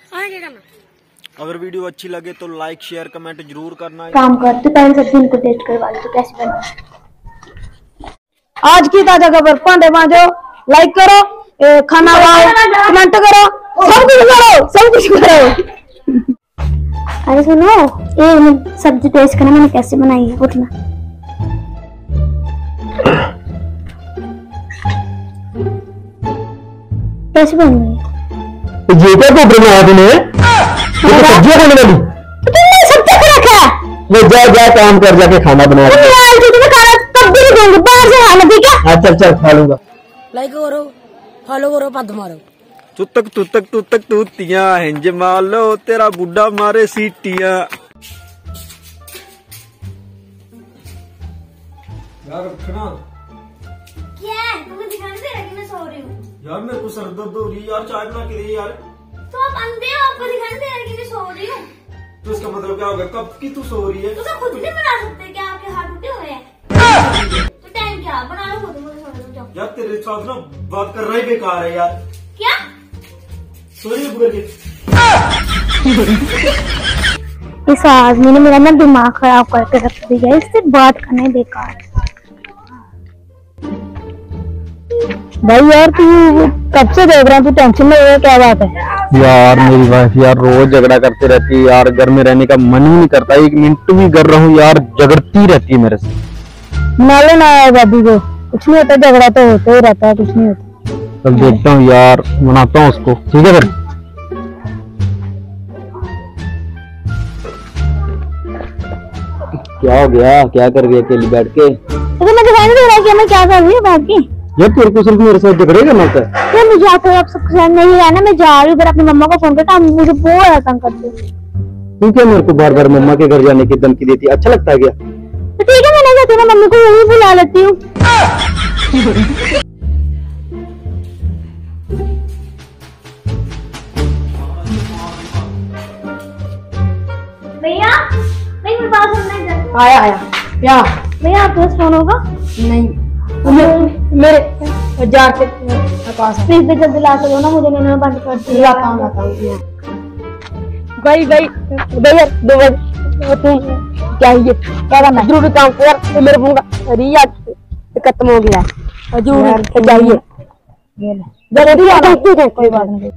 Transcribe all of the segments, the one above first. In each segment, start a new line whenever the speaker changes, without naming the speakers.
आगे करना।
अगर वीडियो अच्छी लगे तो लाइक शेयर कमेंट जरूर करना।
काम करते पहले सबसे इनको टेस्ट करवा लो तो कैसे बना। आज की ताजा खबर, भांडे मांजो, लाइक करो, खाना खाओ, कमेंट करो, सब कुछ करो। अरे सुनो, एक मिनट सब्जी टेस्ट करना मैंने कैसे बनाई है। उठना। कैसे बन रही है?
ये क्या कोपरे में आया तूने? ये तो सब्जियां खाने वाली।
तो तुमने सब तक रखा है।
वो जा काम कर, जाके खाना बना।
तुम्हें खाना तब भी नहीं दूंगी, बाहर से खाना, ठीक है?
हाँ चल खा लूंगा।
लाइक करो, फॉलो करो, पद मारो।
तुतक तूतियां हिंज मालो, तेरा बुढ़ा मारे सीटियां। यार उठना।
क्या है? तुम्हें दिखाने दे रहा कि मैं सो रही हूँ।
यार मेरे को सर दर्द हो रही है यार, चाय बना के दे यार।
तो आप अंधे हो, आपको दिखाने दे रहा कि मैं सो रही हूँ।
तो इसका मतलब क्या होगा? कब की तू सो रही है?
तो खुद नहीं बना सकते क्या? आपके हाथ टूटे हुए हैं? तो टाइम क्या बना लो खुद, मुझे सोने दो जाओ।
यार तेरे साथ ना बात कर रहा ही बेकार है यार।
क्या?
सोइए बुगर के।
इस आदमी ने मेरा ना दिमाग खराब करके रख दिया, इससे बात करना बेकार। भाई यार तू कब से देख रहा है, तू टेंशन में है, क्या बात है?
यार मेरी वाइफ यार रोज झगड़ा करती रहती है यार, घर में रहने का मन ही नहीं करता, एक मिनट भी कर रहा हूँ यार, झगड़ती रहती है मेरे से।
नाले ना आया भाभी को, कुछ नहीं होता, झगड़ा तो होता ही रहता है, कुछ नहीं होता।
कल देखता हूँ यार, मनाता हूँ उसको, ठीक है फिर। क्या हो गया? क्या कर रही है अकेली बैठ के?
तो मैं दिखाई नहीं दे रहा कि मैं क्या कर रही हूँ बैठ के।
यार तेरे को सिर्फ मेरे साथ झगड़े करना होता है?
तो मुझे आपको अब सबके साथ नहीं रहना, मैं जा रही हूँ अपनी मम्मा को फोन करके, मुझे बहुत तंग करते।
तू क्या मेरे को बार बार मम्मा के घर जाने की धमकी देती है? अच्छा लगता है क्या?
तो ठीक है, मैं नहीं जाती ना, मम्मी को यही बुला लेती हूँ। भैया मेरी बात सुनना।
आया क्या?
भैया आपके पास फोन होगा?
नहीं, मेरे जार के पास है।
प्लीज जल्दी ला दो ना, मुझे लेने में बंद कर दिया।
लाता हूँ भैया 2 बजे तुम क्या ये क्या करना है? जरूरी काम कर, मेरे फोन का रिचार्ज खत्म हो गया है, जरूर चाहिए, जरूरी है। कोई बात नहीं।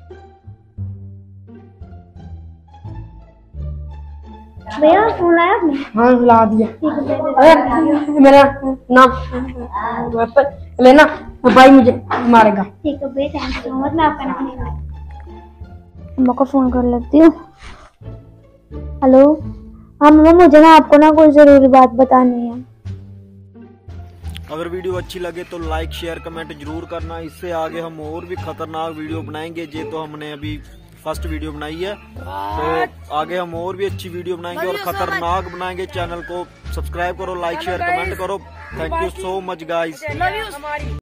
भैया फोन आया आपने?
हाँ ला दिया।
ठीक है,
मेरा नाम लेना, भाई मुझे मारेगा।
ठीक है भैया, थैंक यू मच, मैं आपका नाम नहीं लूंगा। मम्मा को फोन कर लेती हूँ। हेलो, हाँ मम्मा, मुझे ना आपको ना कोई जरूरी बात बतानी है।
अगर वीडियो अच्छी लगे तो लाइक शेयर कमेंट जरूर करना। इससे आगे हम और भी खतरनाक वीडियो बनाएंगे। ये तो हमने अभी फर्स्ट वीडियो बनाई है, तो आगे हम और भी अच्छी वीडियो बनाएंगे और खतरनाक बनाएंगे। चैनल को सब्सक्राइब करो, लाइक शेयर कमेंट करो। Thank you so much guys.